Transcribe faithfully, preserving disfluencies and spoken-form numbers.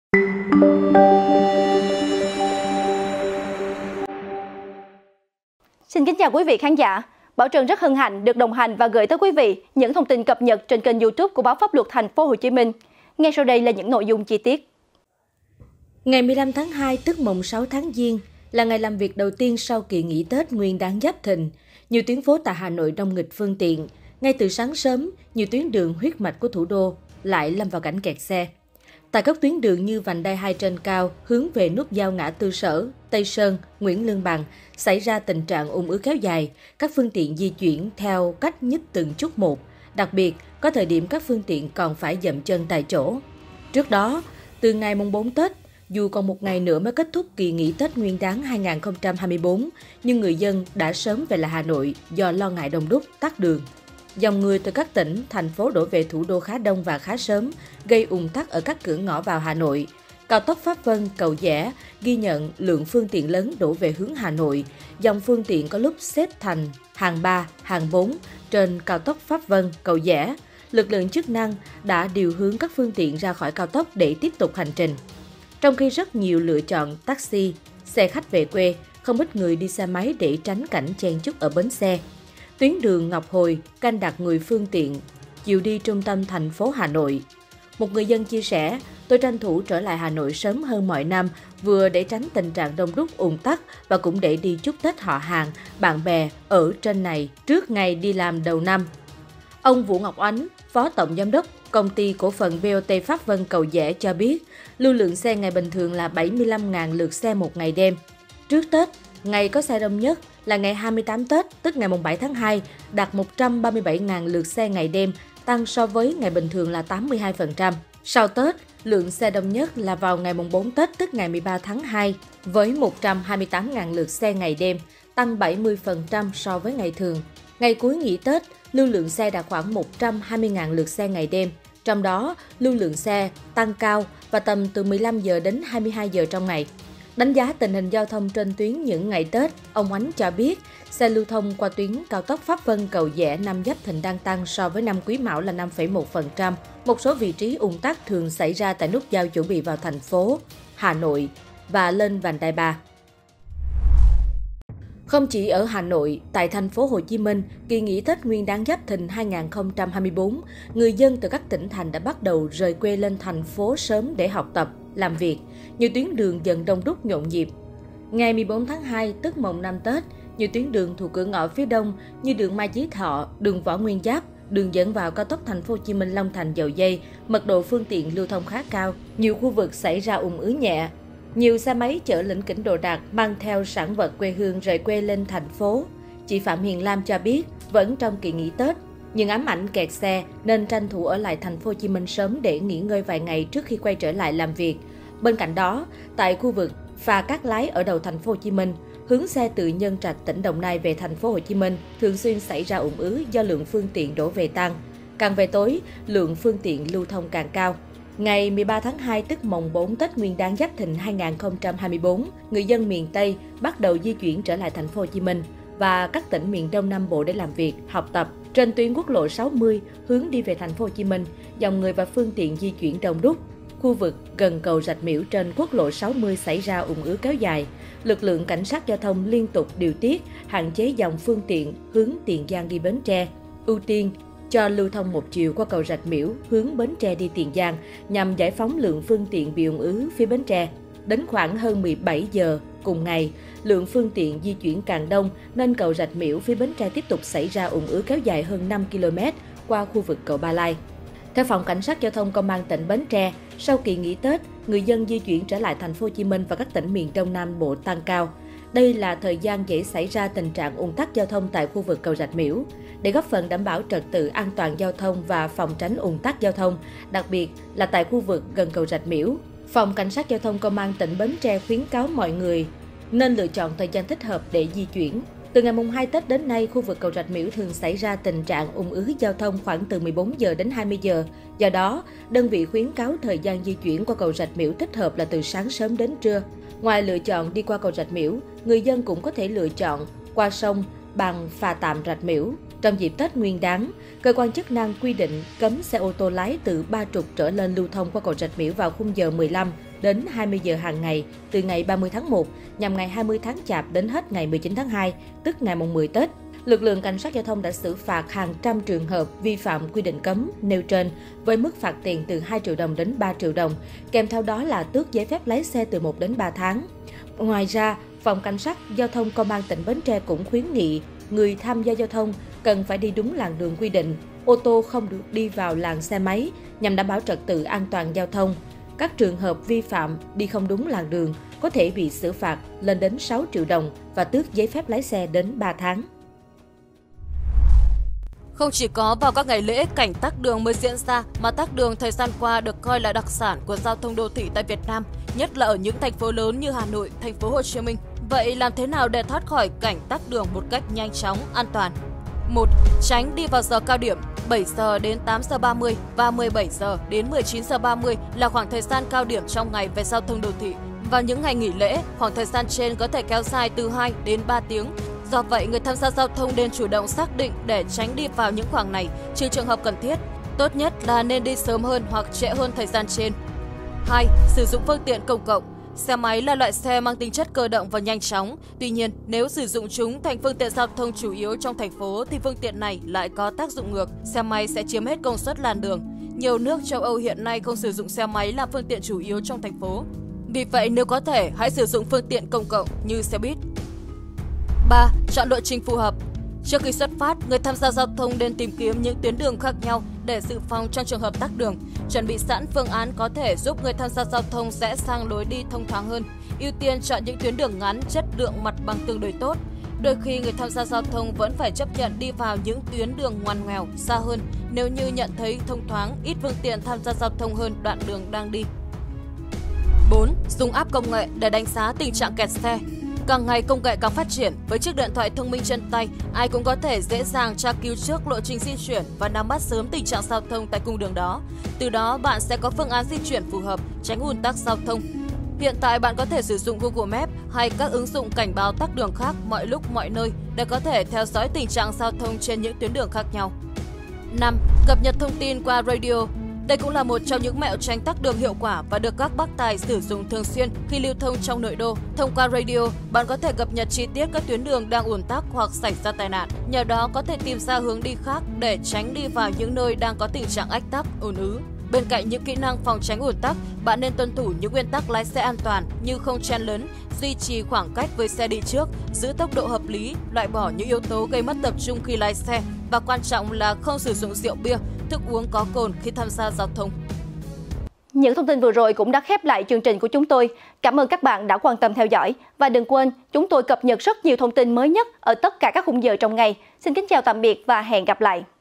Xin kính chào quý vị khán giả. Bảo Trân rất hân hạnh được đồng hành và gửi tới quý vị những thông tin cập nhật trên kênh YouTube của báo Pháp luật Thành phố Hồ Chí Minh. Ngay sau đây là những nội dung chi tiết. Ngày mười lăm tháng hai tức mùng sáu tháng Giêng là ngày làm việc đầu tiên sau kỳ nghỉ Tết Nguyên đán Giáp Thìn. Nhiều tuyến phố tại Hà Nội đông nghịch phương tiện. Ngay từ sáng sớm, nhiều tuyến đường huyết mạch của thủ đô lại lâm vào cảnh kẹt xe. Tại các tuyến đường như vành đai hai trên cao hướng về nút giao ngã tư Sở, Tây Sơn, Nguyễn Lương Bằng xảy ra tình trạng ùn ứ kéo dài, các phương tiện di chuyển theo cách nhích từng chút một. Đặc biệt, có thời điểm các phương tiện còn phải dậm chân tại chỗ. Trước đó, từ ngày mùng bốn Tết, dù còn một ngày nữa mới kết thúc kỳ nghỉ Tết Nguyên đán hai nghìn không trăm hai mươi tư, nhưng người dân đã sớm về lại Hà Nội do lo ngại đông đúc, tắc đường. Dòng người từ các tỉnh, thành phố đổ về thủ đô khá đông và khá sớm, gây ùn tắc ở các cửa ngõ vào Hà Nội. Cao tốc Pháp Vân - Cầu Giẽ ghi nhận lượng phương tiện lớn đổ về hướng Hà Nội. Dòng phương tiện có lúc xếp thành hàng ba, hàng bốn trên cao tốc Pháp Vân - Cầu Giẽ. Lực lượng chức năng đã điều hướng các phương tiện ra khỏi cao tốc để tiếp tục hành trình. Trong khi rất nhiều lựa chọn taxi, xe khách về quê, không ít người đi xe máy để tránh cảnh chen chúc ở bến xe. Tuyến đường Ngọc Hồi canh đặt người phương tiện chiều đi trung tâm thành phố Hà Nội. Một người dân chia sẻ, tôi tranh thủ trở lại Hà Nội sớm hơn mọi năm, vừa để tránh tình trạng đông đúc ùn tắc và cũng để đi chúc Tết họ hàng, bạn bè ở trên này trước ngày đi làm đầu năm. Ông Vũ Ngọc Oánh, Phó Tổng Giám đốc Công ty Cổ phần bê o tê Pháp Vân Cầu Giẽ cho biết, lưu lượng xe ngày bình thường là bảy mươi lăm nghìn lượt xe một ngày đêm. Trước Tết, ngày có xe đông nhất là ngày hai mươi tám Tết, tức ngày mùng bảy tháng hai, đạt một trăm ba mươi bảy nghìn lượt xe ngày đêm, tăng so với ngày bình thường là tám mươi hai phần trăm. Sau Tết, lượng xe đông nhất là vào ngày mùng bốn Tết, tức ngày mười ba tháng hai, với một trăm hai mươi tám nghìn lượt xe ngày đêm, tăng bảy mươi phần trăm so với ngày thường. Ngày cuối nghỉ Tết, lưu lượng xe đạt khoảng một trăm hai mươi nghìn lượt xe ngày đêm, trong đó lưu lượng xe tăng cao và tầm từ mười lăm giờ đến hai mươi hai giờ trong ngày. Đánh giá tình hình giao thông trên tuyến những ngày Tết, ông Oánh cho biết xe lưu thông qua tuyến cao tốc Pháp Vân Cầu Giẽ năm Giáp Thìn đang tăng so với năm Quý Mão là năm phẩy một phần trăm. Một số vị trí ùn tắc thường xảy ra tại nút giao chuẩn bị vào thành phố Hà Nội và lên vành đai ba. Không chỉ ở Hà Nội, tại thành phố Hồ Chí Minh, kỳ nghỉ Tết Nguyên đán Giáp Thìn hai nghìn không trăm hai mươi tư, người dân từ các tỉnh thành đã bắt đầu rời quê lên thành phố sớm để học tập, làm việc. Nhiều tuyến đường dần đông đúc nhộn nhịp. Ngày mười bốn tháng hai, tức mồng năm Tết, nhiều tuyến đường thuộc cửa ngõ phía đông như đường Mai Chí Thọ, đường Võ Nguyên Giáp, đường dẫn vào cao tốc thành phố Hồ Chí Minh Long Thành Dầu Giây, mật độ phương tiện lưu thông khá cao. Nhiều khu vực xảy ra ùn ứ nhẹ. Nhiều xe máy chở lỉnh kỉnh đồ đạc mang theo sản vật quê hương rời quê lên thành phố. Chị Phạm Hiền Lam cho biết, vẫn trong kỳ nghỉ Tết, nhưng ám ảnh kẹt xe nên tranh thủ ở lại thành phố Hồ Chí Minh sớm để nghỉ ngơi vài ngày trước khi quay trở lại làm việc. Bên cạnh đó, tại khu vực phà Cát Lái ở đầu thành phố Hồ Chí Minh, hướng xe từ Nhân Trạch, tỉnh Đồng Nai về thành phố Hồ Chí Minh thường xuyên xảy ra ùn ứ do lượng phương tiện đổ về tăng. Càng về tối, lượng phương tiện lưu thông càng cao. Ngày mười ba tháng hai, tức mồng bốn Tết Nguyên đán Giáp Thìn hai nghìn không trăm hai mươi tư, người dân miền Tây bắt đầu di chuyển trở lại thành phố Hồ Chí Minh và các tỉnh miền Đông Nam Bộ để làm việc, học tập. Trên tuyến quốc lộ sáu mươi hướng đi về thành phố Hồ Chí Minh, dòng người và phương tiện di chuyển đông đúc. Khu vực gần cầu Rạch Miễu trên quốc lộ sáu mươi xảy ra ùn ứ kéo dài. Lực lượng cảnh sát giao thông liên tục điều tiết, hạn chế dòng phương tiện hướng Tiền Giang đi Bến Tre, ưu tiên cho lưu thông một chiều qua cầu Rạch Miễu hướng Bến Tre đi Tiền Giang nhằm giải phóng lượng phương tiện bị ùn ứ phía Bến Tre. Đến khoảng hơn mười bảy giờ cùng ngày, lượng phương tiện di chuyển càng đông nên cầu Rạch Miễu phía Bến Tre tiếp tục xảy ra ùn ứ kéo dài hơn năm ki lô mét qua khu vực cầu Ba Lai. Theo Phòng Cảnh sát Giao thông Công an tỉnh Bến Tre, sau kỳ nghỉ Tết, người dân di chuyển trở lại thành phố Hồ Chí Minh và các tỉnh miền Đông Nam Bộ tăng cao. Đây là thời gian dễ xảy ra tình trạng ùn tắc giao thông tại khu vực cầu Rạch Miễu. Để góp phần đảm bảo trật tự an toàn giao thông và phòng tránh ùn tắc giao thông, đặc biệt là tại khu vực gần cầu Rạch Miễu, Phòng Cảnh sát Giao thông Công an tỉnh Bến Tre khuyến cáo mọi người nên lựa chọn thời gian thích hợp để di chuyển. Từ ngày mùng hai Tết đến nay, khu vực cầu Rạch Miễu thường xảy ra tình trạng ùn ứ giao thông khoảng từ mười bốn giờ đến hai mươi giờ. Do đó, đơn vị khuyến cáo thời gian di chuyển qua cầu Rạch Miễu thích hợp là từ sáng sớm đến trưa. Ngoài lựa chọn đi qua cầu Rạch Miễu, người dân cũng có thể lựa chọn qua sông bằng phà tạm Rạch Miễu. Trong dịp Tết Nguyên đán, cơ quan chức năng quy định cấm xe ô tô lái từ ba trục trở lên lưu thông qua cầu Rạch Miễu vào khung giờ mười lăm, đến hai mươi giờ hàng ngày từ ngày ba mươi tháng một nhằm ngày hai mươi tháng Chạp đến hết ngày mười chín tháng hai, tức ngày mùng mười Tết. Lực lượng cảnh sát giao thông đã xử phạt hàng trăm trường hợp vi phạm quy định cấm nêu trên với mức phạt tiền từ hai triệu đồng đến ba triệu đồng, kèm theo đó là tước giấy phép lái xe từ một đến ba tháng. Ngoài ra, Phòng Cảnh sát Giao thông Công an tỉnh Bến Tre cũng khuyến nghị người tham gia giao thông cần phải đi đúng làn đường quy định, ô tô không được đi vào làn xe máy nhằm đảm bảo trật tự an toàn giao thông. Các trường hợp vi phạm đi không đúng làn đường có thể bị xử phạt lên đến sáu triệu đồng và tước giấy phép lái xe đến ba tháng. Không chỉ có vào các ngày lễ cảnh tắc đường mới diễn ra, mà tắc đường thời gian qua được coi là đặc sản của giao thông đô thị tại Việt Nam, nhất là ở những thành phố lớn như Hà Nội, thành phố Hồ Chí Minh. Vậy làm thế nào để thoát khỏi cảnh tắc đường một cách nhanh chóng, an toàn? một. Tránh đi vào giờ cao điểm bảy giờ đến tám giờ ba mươi và mười bảy giờ đến mười chín giờ ba mươi là khoảng thời gian cao điểm trong ngày về giao thông đô thị. Vào những ngày nghỉ lễ, khoảng thời gian trên có thể kéo dài từ hai đến ba tiếng. Do vậy, người tham gia giao thông nên chủ động xác định để tránh đi vào những khoảng này, trừ trường hợp cần thiết. Tốt nhất là nên đi sớm hơn hoặc trễ hơn thời gian trên. hai. Sử dụng phương tiện công cộng. Xe máy là loại xe mang tính chất cơ động và nhanh chóng. Tuy nhiên, nếu sử dụng chúng thành phương tiện giao thông chủ yếu trong thành phố thì phương tiện này lại có tác dụng ngược. Xe máy sẽ chiếm hết công suất làn đường. Nhiều nước châu Âu hiện nay không sử dụng xe máy làm phương tiện chủ yếu trong thành phố. Vì vậy, nếu có thể, hãy sử dụng phương tiện công cộng như xe buýt. ba. Chọn lộ trình phù hợp. Trước khi xuất phát, người tham gia giao thông nên tìm kiếm những tuyến đường khác nhau để dự phòng trong trường hợp tắc đường. Chuẩn bị sẵn phương án có thể giúp người tham gia giao thông rẽ sang lối đi thông thoáng hơn. Ưu tiên chọn những tuyến đường ngắn, chất lượng mặt bằng tương đối tốt. Đôi khi người tham gia giao thông vẫn phải chấp nhận đi vào những tuyến đường ngoằn ngoèo, xa hơn nếu như nhận thấy thông thoáng, ít phương tiện tham gia giao thông hơn đoạn đường đang đi. bốn. Dùng app công nghệ để đánh giá tình trạng kẹt xe. Càng ngày công nghệ càng phát triển, với chiếc điện thoại thông minh trên tay, ai cũng có thể dễ dàng tra cứu trước lộ trình di chuyển và nắm bắt sớm tình trạng giao thông tại cung đường đó. Từ đó, bạn sẽ có phương án di chuyển phù hợp, tránh ùn tắc giao thông. Hiện tại, bạn có thể sử dụng Google Maps hay các ứng dụng cảnh báo tắc đường khác mọi lúc mọi nơi để có thể theo dõi tình trạng giao thông trên những tuyến đường khác nhau. năm. Cập nhật thông tin qua radio. Đây cũng là một trong những mẹo tránh tắc đường hiệu quả và được các bác tài sử dụng thường xuyên khi lưu thông trong nội đô. Thông qua radio, bạn có thể cập nhật chi tiết các tuyến đường đang ùn tắc hoặc xảy ra tai nạn. Nhờ đó có thể tìm ra hướng đi khác để tránh đi vào những nơi đang có tình trạng ách tắc, ùn ứ. Bên cạnh những kỹ năng phòng tránh ùn tắc, bạn nên tuân thủ những nguyên tắc lái xe an toàn như không chen lấn, duy trì khoảng cách với xe đi trước, giữ tốc độ hợp lý, loại bỏ những yếu tố gây mất tập trung khi lái xe và quan trọng là không sử dụng rượu bia, thức uống có cồn khi tham gia giao thông. Những thông tin vừa rồi cũng đã khép lại chương trình của chúng tôi. Cảm ơn các bạn đã quan tâm theo dõi và đừng quên chúng tôi cập nhật rất nhiều thông tin mới nhất ở tất cả các khung giờ trong ngày. Xin kính chào tạm biệt và hẹn gặp lại.